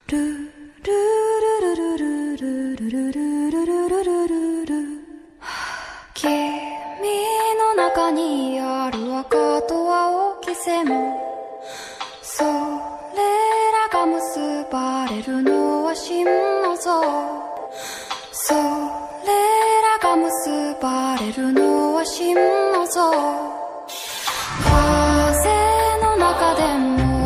ルルルルルルルルルルルルルル、君の中にある赤と青き線、それらが結ばれるのは真の像、それらが結ばれるのは真の像、風の中でも